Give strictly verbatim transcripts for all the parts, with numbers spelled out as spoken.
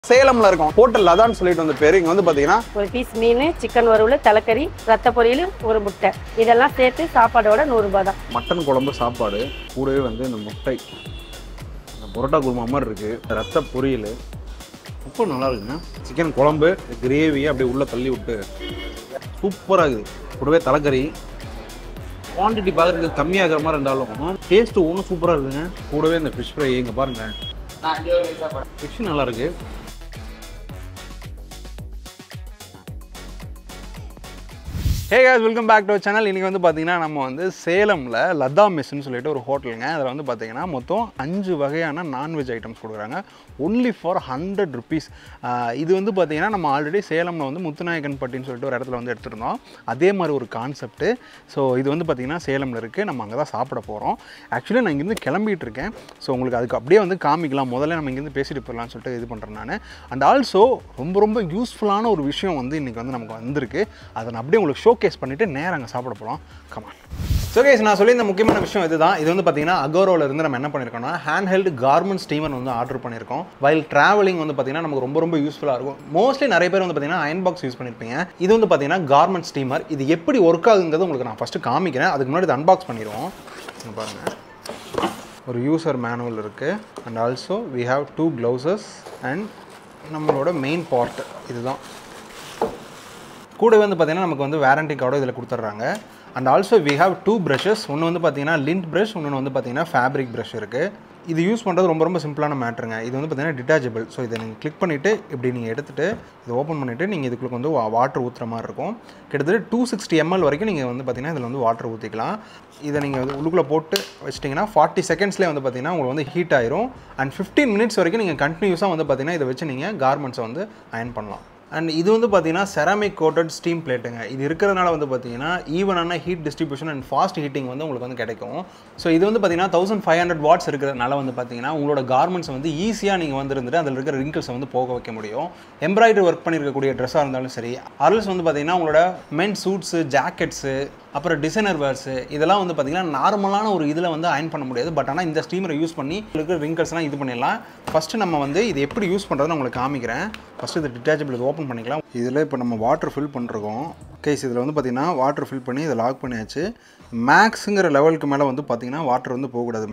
சேலம்ல இருக்கும் ஹோட்டல் லதான்னு சொல்லிட்டு வந்த பேரு. இங்க வந்து பாத்தீங்கன்னா ஒரு பீஸ் மீன், சிக்கன் வறுவல், தலைக்கறி, ரத்த பொரியல், ஒரு முட்டை, இதெல்லாம் சேர்த்து சாப்பாடோட நூறு ரூபாய் தான். மட்டன் குழம்பு சாப்பாடு கூடவே வந்து இந்த முட்டை, இந்த புரோட்டா குருமா மாதிரி இருக்கு, ரத்த பொரியல் ரொம்ப நல்லா இருக்குங்க. சிக்கன் குழம்பு கிரேவி அப்படியே உள்ள தள்ளி விட்டு சூப்பராக இருக்குது. கூடவே தலைக்கறி குவான்டிட்டி பார்க்குறதுக்கு கம்மியாகிற மாதிரி இருந்தாலும் டேஸ்ட்டு ஒன்றும் சூப்பராக இருக்குங்க. கூடவே இந்த ஃபிஷ் ஃப்ரை இங்கே பாருங்க, ஃபிஷ் நல்லா இருக்கு. Hey guys, welcome back to channel. இன்றைக்கி வந்து பார்த்தீங்கன்னா நம்ம வந்து சேலமில் லதா மெஸ்ன்னு சொல்லிட்டு ஒரு ஹோட்டலுங்க. அதில் வந்து பார்த்தீங்கன்னா மொத்தம் அஞ்சு வகையான நான்வெஜ் ஐட்டம்ஸ் கொடுக்குறாங்க. Only for hundred rupees. இது வந்து பார்த்தீங்கன்னா நம்ம ஆல்ரெடி சேலமில் வந்து முத்துநாயக்கன் பட்டின்னு சொல்லிட்டு ஒரு இடத்துல வந்து எடுத்துருந்தோம். அதே மாதிரி ஒரு கான்செப்ட்டு. ஸோ இது வந்து பார்த்திங்கன்னா சேலமில் இருக்குது. நம்ம அங்கே தான் சாப்பிட போகிறோம். ஆக்சுவலி நான் இங்கேருந்து கிளம்பிகிட்டு இருக்கேன். ஸோ உங்களுக்கு அதுக்கு அப்படியே வந்து காமிக்கலாம். முதல்ல நம்ம இங்கேருந்து பேசிட்டு போயிடலாம்னு சொல்லிட்டு இது பண்ணுறேன் நான். அண்ட் ஆல்சோ ரொம்ப ரொம்ப யூஸ்ஃபுல்லான ஒரு விஷயம் வந்து இன்றைக்கி வந்து நமக்கு வந்திருக்கு. அதை நான் அப்படியே உங்களுக்கு ஷோ கேஸ் பண்ணிவிட்டு நேரம் அங்கே சாப்பிட போகலாம். கமான். ஸோ கேஸ் நான் சொல்லி இந்த முக்கியமான விஷயம் இதுதான். இது வந்து பார்த்தீங்கன்னா அகோரோவில் இருந்து நம்ம என்ன பண்ணியிருக்கோம்னா ஹேண்ட் ஹெல்டு கார்மெண்ட் ஸ்டீமர் வந்து ஆர்டர் பண்ணியிருக்கோம். வைல் ட்ராவலிங் வந்து பார்த்தீங்கன்னா நமக்கு ரொம்ப ரொம்ப யூஸ்ஃபுல்லாக இருக்கும். மோஸ்ட்லி நிறைய பேர் வந்து பார்த்தீங்கன்னா அயன் பாக்ஸ் யூஸ் பண்ணியிருப்பீங்க. இது வந்து பார்த்தீங்கன்னா கார்மெண்ட் ஸ்டீமர். இது எப்படி ஒர்க் ஆகுங்கிறது உங்களுக்கு நான் ஃபஸ்ட்டு காமிக்கிறேன். அதுக்கு முன்னாடி இது அன்பாக்ஸ் பண்ணிடுவோம். பாருங்கள், ஒரு யூசர் மேனுவல் இருக்குது. And also we have two gloves and நம்மளோட மெயின் பார்ட் இதுதான். கூட வந்து பார்த்தீங்கன்னா நமக்கு வந்து வாரண்டி கார்டும் இதில் கொடுத்துட்றாங்க. And also we have two brushes. ஒன்று வந்து பார்த்தீங்கன்னா லிண்ட் ப்ரஷ், இன்னொன்று வந்து பார்த்தீங்கன்னா ஃபேப்ரிக் ப்ரஷ் இருக்குது. இது யூஸ் பண்ணுறது ரொம்ப ரொம்ப சிம்பிளான மேட்ருங்க. இது வந்து பார்த்தீங்கன்னா டிட்டாச்சபிள். ஸோ இதை நீங்கள் கிளிக் பண்ணிவிட்டு இப்படி நீங்கள் எடுத்துகிட்டு இதை ஓப்பன் பண்ணிவிட்டு நீங்கள் இதுக்குள்ள வந்து வாட்டர் ஊற்றுற மாதிரி இருக்கும். கிட்டத்தட்ட டூ சிக்ஸ்டி எம்எல் வரைக்கும் நீங்கள் வந்து பார்த்தீங்கன்னா இதில் வந்து வாட்டர் ஊற்றிக்கலாம். இதை நீங்கள் வந்து உள்ளுக்குள்ளே போட்டு வச்சிட்டிங்கன்னா ஃபார்ட்டி செகண்ட்ஸ்லேயே வந்து பார்த்தீங்கன்னா உங்களுக்கு வந்து ஹீட் ஆயிரும். அண்ட் ஃபிஃப்டீன் மினிட்ஸ் வரைக்கும் நீங்கள் கண்டினியூஸாக வந்து பார்த்தீங்கன்னா இதை வச்சு நீங்கள் கார்மெண்ட்ஸை வந்து அயன் பண்ணலாம். அண்ட் இது வந்து பார்த்தீங்கன்னா செராமிக் கோட்டட் ஸ்டீம் பிளேட்டுங்க. இது இருக்கிறதுனால வந்து பார்த்தீங்கன்னா ஈவனான heat distribution and fast heating வந்து உங்களுக்கு வந்து கிடைக்கும். ஸோ இது வந்து பார்த்தீங்கன்னா தௌசண்ட் ஃபைவ் ஹண்ட்ரட் வாட்ஸ் இருக்கிறதுனால வந்து பார்த்தீங்கன்னா உங்களோட கார்மெண்ட்ஸ் வந்து ஈஸியாக நீங்கள் வந்து இருந்துட்டு அதில் இருக்கிற ரிங்கிள்ஸை வந்து போக வைக்க முடியும். எம்ப்ராய்டரி ஒர்க் பண்ணியிருக்கக்கூடிய ட்ரெஸ்ஸாக இருந்தாலும் சரி, அரல்ஸ் வந்து பார்த்தீங்கன்னா உங்களோட மென் சூட்ஸு, ஜாக்கெட்ஸு, அப்புறம் டிசைனர் வேர்ஸு, இதெல்லாம் வந்து பார்த்தீங்கன்னா நார்மலான ஒரு இதில் வந்து அயன் பண்ண முடியாது. பட் ஆனால் இந்த ஸ்டீமரை யூஸ் பண்ணி இருக்கிற ரிங்கிள்ஸ்லாம் இது பண்ணிடலாம். ஃபஸ்ட்டு நம்ம வந்து இது எப்படி யூஸ் பண்ணுறதுன்னு உங்களுக்கு காமிக்கிறேன். ஃபஸ்ட்டு இது டிட்டாச்சபிள் இது ஓப்பன் பண்ணிக்கலாம். இதில் இப்போ நம்ம வாட்டர் ஃபில் பண்ணிருக்கோம். கேஸ் இதில் வந்து பார்த்திங்கன்னா வாட்டர் ஃபில் பண்ணி இதை லாக் பண்ணியாச்சு. மேக்ஸுங்கிற லெவலுக்கு மேலே வந்து பார்த்திங்கன்னா வாட்டர் வந்து போகக்கூடாது.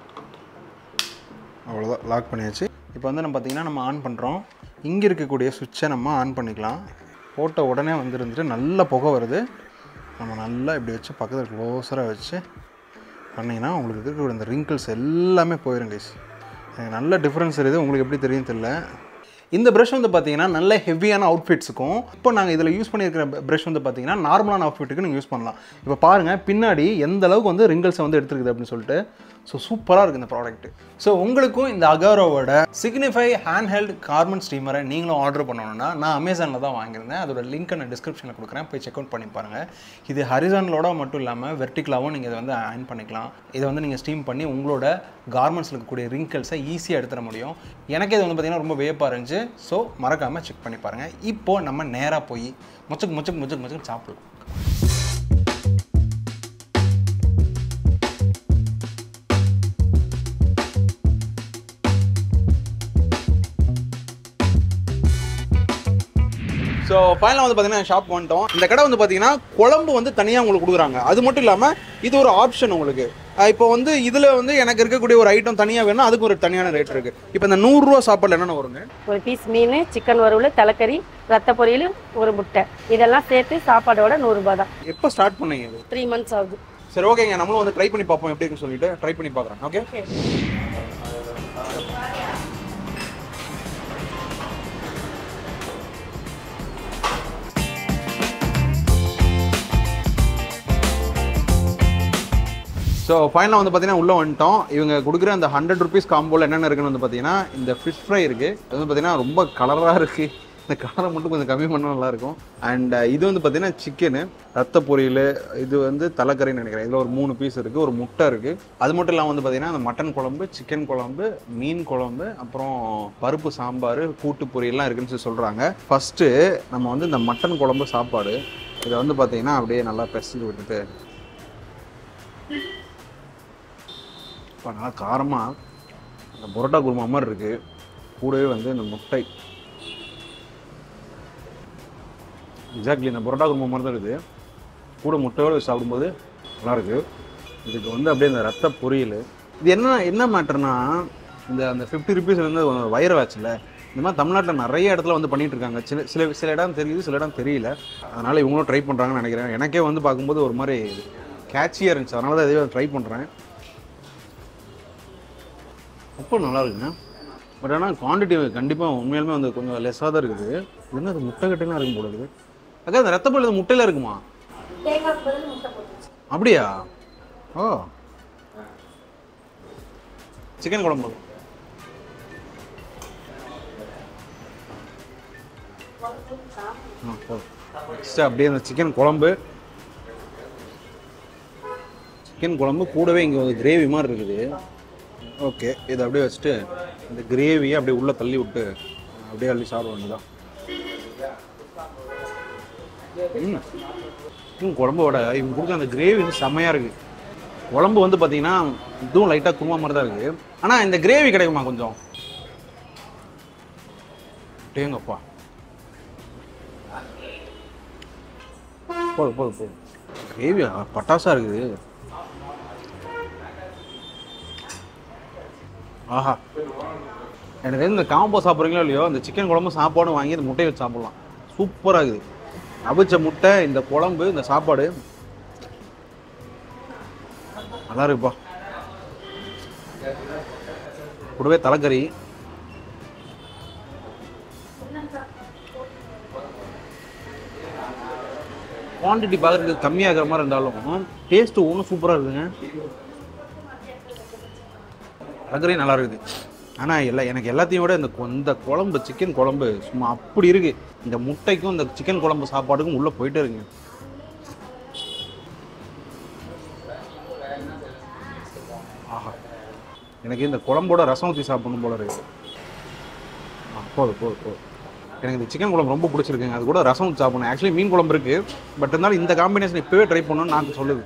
அவ்வளோதான், லாக் பண்ணியாச்சு. இப்போ வந்து நம்ம பார்த்திங்கன்னா நம்ம ஆன் பண்ணுறோம். இங்கே இருக்கக்கூடிய சுவிட்சை நம்ம ஆன் பண்ணிக்கலாம். போட்ட உடனே வந்து இருந்துட்டு நல்ல புகை வருது. நம்ம நல்லா இப்படி வச்சு பக்கத்தில் க்ளோஸராக வச்சு பண்ணிங்கன்னா உங்களுக்கு இருக்கக்கூடிய இந்த ரிங்கிள்ஸ் எல்லாமே போயிடும் கைஸ். எனக்கு நல்ல டிஃப்ரென்ஸ் இருக்குது. உங்களுக்கு எப்படி தெரியும் தெரியல. இந்த ப்ரஷ் வந்து பார்த்தீங்கன்னா நல்ல ஹெவியான அவுட்ஃபிட்ஸுக்கும், இப்போ நாங்கள் இதில் யூஸ் பண்ணியிருக்கிற ப்ரஷ் வந்து பார்த்தீங்கன்னா நார்மலான அவுட்ஃபிட்டுக்கு நீங்கள் யூஸ் பண்ணலாம். இப்போ பாருங்கள் பின்னாடி எந்த அளவுக்கு வந்து ரிங்கிள்ஸை வந்து எடுத்துருக்குது அப்படின்னு சொல்லிட்டு. ஸோ சூப்பராக இருக்குது இந்த ப்ராடக்ட்டு. ஸோ உங்களுக்கும் இந்த அகோரோவோட சிக்னிஃபை ஹேண்ட் ஹெல்ட் கார்மெண்ட் ஸ்டீமரை நீங்களும் ஆர்டர் பண்ணணும்னா நான் அமேசானில் தான் வாங்கியிருந்தேன். அதோட லிங்க்கை நான் டிஸ்கிரிப்ஷனில் கொடுக்குறேன், போய் செக் அவுட் பண்ணி பாருங்கள். இது ஹரிசானலோட மட்டும் இல்லாமல் வெர்டிகலாகவும் நீங்கள் இதை வந்து அயன் பண்ணிக்கலாம். இதை வந்து நீங்கள் ஸ்டீம் பண்ணி உங்களோட கார்மெண்ட்ஸில் இருக்கக்கூடிய ரிங்கிள்ஸை ஈஸியாக எடுத்துட முடியும். எனக்கு இது வந்து பார்த்திங்கன்னா ரொம்ப வேப்பாக இருந்துச்சு. ஸோ மறக்காமல் செக் பண்ணி பாருங்கள். இப்போது நம்ம நேராக போய் முச்சுக்கு முச்சுக்கு முச்சுக்கு முச்சுக்கு சாப்பிடலாம். ஸோ ஃபைனலாக வந்து பார்த்தீங்கன்னா ஷாப் வந்துட்டோம். இந்த கடை வந்து பார்த்தீங்கன்னா குழம்பு வந்து தனியாக உங்களுக்கு கொடுக்குறாங்க. அது மட்டும் இல்லாமல் இது ஒரு ஆப்ஷன் உங்களுக்கு. இப்போ வந்து இதில் வந்து எனக்கு இருக்கக்கூடிய ஒரு ஐட்டம் தனியாக வேணும், அதுக்கு ஒரு தனியான ரேட் இருக்குது. இப்போ இந்த நூறுரூவா சாப்பாடு என்னென்ன வருங்க? ஒரு பீஸ் மீன், சிக்கன் வறுவல், தலைக்கறி, ரத்த பொரியல், ஒரு முட்டை, இதெல்லாம் சேர்த்து சாப்பாடோட நூறு ரூபாய் தான். எப்போ ஸ்டார்ட் பண்ணீங்க? இது த்ரீ மந்த்ஸ் ஆகுது. சரி, ஓகேங்க. நம்மளும் வந்து ட்ரை பண்ணி பார்ப்போம் எப்படி இருக்குன்னு சொல்லிட்டு ட்ரை பண்ணி பார்க்குறேன். ஓகே. ஸோ ஃபைனலாக வந்து பார்த்தீங்கன்னா உள்ளே வந்துட்டோம். இவங்க கொடுக்குற அந்த ஹண்ட்ரட் ருபீஸ் காம்போவில் என்னென்ன இருக்குன்னு வந்து பார்த்தீங்கன்னா இந்த ஃபிஷ் ஃப்ரை இருக்குது. அது வந்து பார்த்தீங்கன்னா ரொம்ப கலராக இருக்குது. இந்த கலரை மட்டும் கொஞ்சம் கம்மி பண்ணால் நல்லாயிருக்கும். அண்ட் இது வந்து பார்த்தீங்கன்னா சிக்கனு, ரத்த பொரியல், இது வந்து தலைக்கறின்னு நினைக்கிறேன். இதில் ஒரு மூணு பீஸ் இருக்குது, ஒரு முட்டை இருக்குது. அது மட்டும் இல்லாமல் வந்து பார்த்தீங்கன்னா அந்த மட்டன் குழம்பு, சிக்கன் குழம்பு, மீன் குழம்பு, அப்புறம் பருப்பு சாம்பார், கூட்டு பொரியல்லாம் இருக்குன்னு சொல்லி சொல்கிறாங்க. ஃபஸ்ட்டு நம்ம வந்து இந்த மட்டன் குழம்பு சாப்பாடு இதை வந்து பார்த்தீங்கன்னா அப்படியே நல்லா பெசஞ்சு விட்டுட்டு இப்போ நல்லா காரமாக அந்த புரோட்டா குருமா மாதிரி இருக்குது. கூடவே வந்து இந்த முட்டை எக்ஸாக்ட்லி இந்த பரோட்டா குருமா மாதிரி தான் இருக்குது. கூட முட்டையோடு சாப்பிடும்போது நல்லாயிருக்கு. இதுக்கு வந்து அப்படியே இந்த ரத்த பொரியல். இது என்ன என்ன மேட்டர்னா, இந்த அந்த ஃபிஃப்டி ருபீஸ் வந்து வைரல் ஆச்சுல, இந்த மாதிரி தமிழ்நாட்டில் நிறைய இடத்துல வந்து பண்ணிகிட்டு இருக்காங்க. சில சில சில இடம் தெரியுது, சில இடம் தெரியல. அதனால் இவங்களும் ட்ரை பண்ணுறாங்கன்னு நினைக்கிறேன். எனக்கே வந்து பார்க்கும்போது ஒரு மாதிரி கேட்சியாக இருந்துச்சு. அதனால தான் இதே ட்ரை பண்ணுறேன். ரொம்ப நல்லா இருக்குங்க. பட் ஆனால் குவான்டிட்டி கண்டிப்பாக உண்மையாலுமே வந்து கொஞ்சம் லெஸ்ஸாக தான் இருக்குது. என்ன அது முட்டை கட்டைலாம் இருக்கும் போல இருக்குது. அக்கா இந்த ரத்த பொரியல் முட்டையில் இருக்குமா? அப்படியா? ஓ, சிக்கன் குழம்பு அப்படியே அந்த சிக்கன் குழம்பு சிக்கன் குழம்பு கூடவே இங்கே ஒரு கிரேவி மாதிரி இருக்குது. ஓகே, இதை அப்படியே வச்சுட்டு இந்த கிரேவியை அப்படியே உள்ளே தள்ளி விட்டு அப்படியே அள்ளி சாப்பிட வேண்டியதான். ம் சிக்கன் குழம்போட இவங்க கொடுத்த அந்த கிரேவி வந்து செம்மையாக இருக்குது. குழம்பு வந்து பார்த்தீங்கன்னா இதுவும் லைட்டாக குருமா மாதிரி தான் இருக்குது. ஆனால் இந்த கிரேவி கிடைக்குமா கொஞ்சம்? டேங்கப்பா, போதும் போதும் போதும். கிரேவி பட்டாசா இருக்குது. ஆஹா, எனக்கு இந்த காம்போ சாப்பிட்றீங்களோ இல்லையோ, இந்த சிக்கன் குழம்பு சாப்பாடும் வாங்கி இந்த முட்டையை வச்சு சாப்பிட்லாம். சூப்பராக இருக்குது. அவிச்ச முட்டை, இந்த குழம்பு, இந்த சாப்பாடு நல்லா இருக்குப்பா. கூடவே தலைக்கறி. குவான்டிட்டி பார்க்குறதுக்கு கம்மியாகிற மாதிரி இருந்தாலும் டேஸ்ட்டு ஒன்றும் சூப்பராக இருக்குதுங்க. தலைக்கறியும் நல்லா இருக்குது. ஆனால் எல்லா எனக்கு எல்லாத்தையும் விட இந்த இந்த குழம்பு, சிக்கன் குழம்பு சும்மா அப்படி இருக்குது. இந்த முட்டைக்கும் இந்த சிக்கன் குழம்பு சாப்பாடுக்கும் உள்ளே போயிட்டே இருக்குங்க. ஆஹா, எனக்கு இந்த குழம்போட ரசம் ஊற்றி சாப்பிடணும் போல இருக்குது. ஆ போதும் போதும் போதும். எனக்கு இந்த சிக்கன் குழம்பு ரொம்ப பிடிச்சிருக்குங்க. அது கூட ரசம் ஊற்றி சாப்பிடணும். ஆக்சுவலி மீன் குழம்பு இருக்குது, பட் இருந்தாலும் இந்த காம்பினேஷன் இப்போவே ட்ரை பண்ணணும்னு நான் சொல்லுது.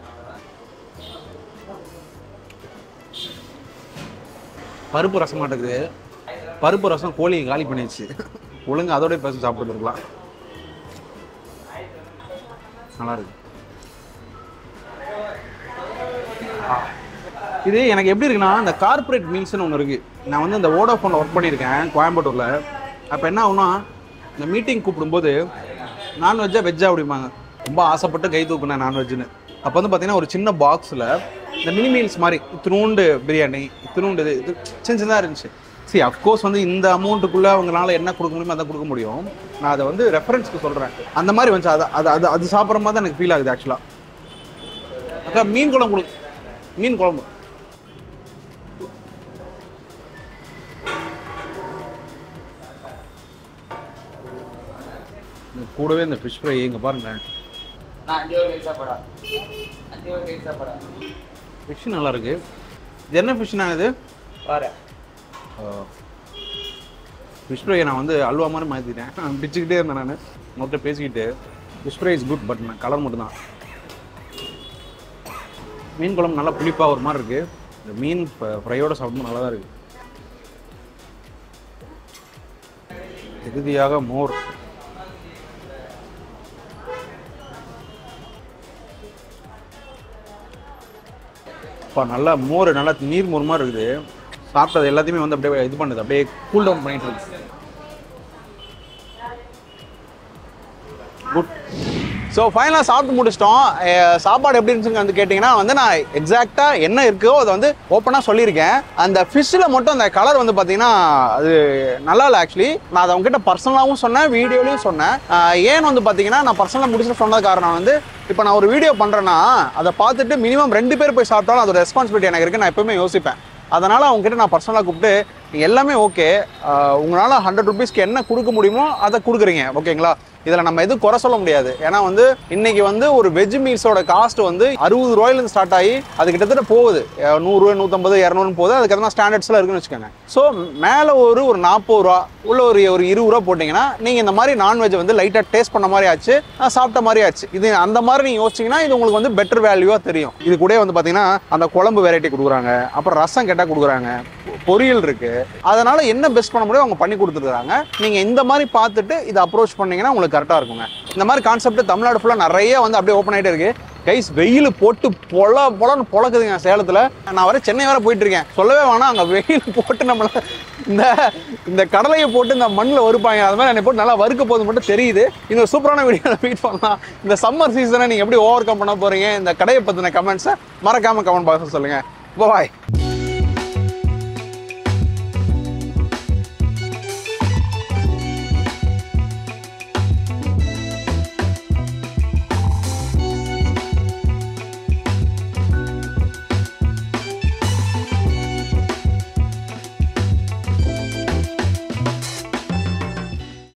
பருப்பு ரசம் மாட்டேங்குது. பருப்பு ரசம் கோழி காலி பண்ணிடுச்சு. ஒழுங்கு அதோட பேச சாப்பிட்டுருக்கலாம். நல்லா இருக்கு. இது எனக்கு எப்படி இருக்குன்னா, இந்த கார்பரேட் மீல்ஸ்னு ஒன்று இருக்குது. நான் வந்து இந்த வோடாஃபோனில் ஒர்க் பண்ணியிருக்கேன் கோயம்புத்தூரில். அப்போ என்ன ஆகுனா, இந்த மீட்டிங் கூப்பிடும்போது நான்வெஜ்ஜாக வெஜ்ஜா அப்படிம்பாங்க. ரொம்ப ஆசைப்பட்டு கை தூக்குனேன் நான்வெஜ்ஜுன்னு. அப்போ வந்து பார்த்தீங்கன்னா ஒரு சின்ன பாக்ஸில் இந்த மினி மீல்ஸ் மாதிரி இத்தினூண்டு பிரியாணி, இத்தினூண்டு இது இது சின்ன சின்னதாக இருந்துச்சு. சரி, அஃப்கோர்ஸ் வந்து இந்த அமௌண்ட்டுக்குள்ளே அவங்களால என்ன கொடுக்க முடியுமோ அதை கொடுக்க முடியும். நான் அதை வந்து ரெஃபரன்ஸ்க்கு சொல்கிறேன். அந்த மாதிரி வந்துச்சு. அது அது அது அது சாப்பிட்ற மாதிரி தான் எனக்கு ஃபீல் ஆகுது ஆக்சுவலாக. அக்கா மீன் குழம்பு கொடு. மீன் குழம்பு கூடவே இந்த ஃபிஷ் ஃப்ரை இங்கே பாருங்க. ஃபிஷ் நல்லா இருக்கு. இது என்ன ஃபிஷ்னா? இது ஃபிஷ் ஃப்ரை நான் வந்து அல்வா மாதிரி மாற்றிட்டேன். நான் பிச்சுக்கிட்டே இருந்தேன். நான் மொத்தம் பேசிக்கிட்டு fish fry is good, but நான் கலர் மட்டும்தான். மீன் குழம்பு நல்லா புளிப்பாக ஒரு மாதிரி இருக்குது. இந்த மீன் ஃப்ரையோடு சாப்பிடும்போது நல்லா தான் இருக்குது. இறுதியாக மோர். இப்போ நல்லா மோர், நல்லா நீர் மோர் மாதிரி இருக்குது. சாப்பிட்டது எல்லாத்தையுமே வந்து அப்படியே இது பண்ணுது, அப்படியே கூல் டவுன் பண்ணிட்டு இருக்கு. குட். ஸோ ஃபைனலாக சாப்பிட்டு முடிச்சிட்டோம். சாப்பாடு எப்படி இருந்துச்சுன்னு வந்து கேட்டிங்கன்னா வந்து நான் எக்ஸாக்டாக என்ன இருக்கோ அதை வந்து ஓப்பனாக சொல்லியிருக்கேன். அந்த ஃபிஷ்ஷில் மட்டும் அந்த கலர் வந்து பார்த்தீங்கன்னா அது நல்லா இல்லை ஆக்சுவலி. நான் அதை அவங்ககிட்ட பர்சனலாகவும் சொன்னேன், வீடியோலையும் சொன்னேன். ஏன்னு வந்து பார்த்தீங்கன்னா நான் பர்சனலாக முடிச்சுட்டு சொன்னது காரணம் வந்து, இப்போ நான் ஒரு வீடியோ பண்ணுறேன்னா அதை பார்த்துட்டு மினிமம் ரெண்டு பேர் போய் சாப்பிட்டாலும் அதோட ரெஸ்பான்சிபிலிட்டி எனக்கு இருக்குது. நான் எப்பவுமே யோசிப்பேன். அதனால் அவங்ககிட்ட நான் பர்சனலாக கூப்பிட்டு எல்லாமே ஓகே, உங்களால் ஹண்ட்ரட் ருபீஸ்க்கு என்ன கொடுக்க முடியுமோ அதை கொடுக்குறீங்க, ஓகேங்களா? இதில் நம்ம எதுவும் குறை சொல்ல முடியாது. ஏன்னா வந்து இன்னைக்கு வந்து ஒரு வெஜ் மீல்ஸோட காஸ்ட் வந்து அறுபது ரூபாயிலேருந்து ஸ்டார்ட் ஆகி அது கிட்டத்தட்ட போகுது நூறுரூவா, நூற்றம்பது, இரநூறுன்னு போகுது. அதுக்கு எதனா ஸ்டாண்டர்ட்ஸ்லாம் இருக்குன்னு வச்சுக்கோங்க. ஸோ மேலே ஒரு ஒரு நாற்பது ரூபா உள்ள ஒரு ஒரு இருபது ரூபா போட்டிங்கன்னா நீங்கள் இந்த மாதிரி நான்வெஜ் வந்து லைட்டாக டேஸ்ட் பண்ண மாதிரி ஆச்சு, சாப்பிட்ட மாதிரி ஆச்சு. இது அந்த மாதிரி நீங்கள் யோசிச்சிங்கன்னா இது உங்களுக்கு வந்து பெட்டர் வேல்யூவாக தெரியும். இது கூட வந்து பார்த்தீங்கன்னா அந்த குழம்பு வெரைட்டி கொடுக்குறாங்க, அப்புறம் ரசம் கேட்டால் கொடுக்குறாங்க, பொரியல் இருக்குது. அதனால் என்ன பெஸ்ட் பண்ண முடியும் அவங்க பண்ணி கொடுத்துருக்காங்க. நீங்கள் இந்த மாதிரி பார்த்துட்டு இதை அப்ரோச் பண்ணிங்கன்னா உங்களுக்கு கரெக்டாக இருக்குங்க. இந்த மாதிரி கான்செப்ட் தமிழ்நாடு ஃபுல்லாக நிறைய வந்து அப்படியே ஓப்பன் ஆகிட்டே இருக்குது. கைஸ் வெயில் போட்டு பொல பொலன்னு பொழக்குதுங்க சேலத்தில். நான் வர சென்னை வர போயிட்டு இருக்கேன், சொல்லவே வேணாம். அங்கே வெயில் போட்டு நம்மளை இந்த இந்த கடலையை போட்டு இந்த மண்ணில் வறுப்பாங்க. அது மாதிரி என்னை போட்டு நல்லா வறுக்க போது மட்டும் தெரியுது. இந்த சூப்பரான வீடியோவில் மீட் பண்ணலாம். இந்த சம்மர் சீசனை நீங்கள் எப்படி ஓவர் கம் பண்ண போகிறீங்க, இந்த கடையை பற்றின கமெண்ட்ஸை மறக்காமல் கமெண்ட் பாக்ஸில் சொல்லுங்கள். பாய்.